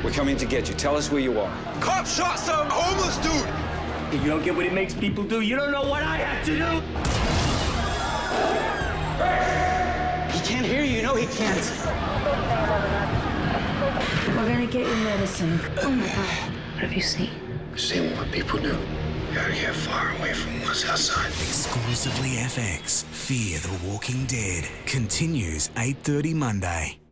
We're coming to get you. Tell us where you are. Cop shot some homeless dude! You don't get what it makes people do. You don't know what I have to do. He can't hear you. No, he can't. We're gonna get you medicine. Oh my God. What have you seen? Seen what people do. Gotta get far away from what's outside. Exclusively FX. Fear the Walking Dead continues 8:30 Monday.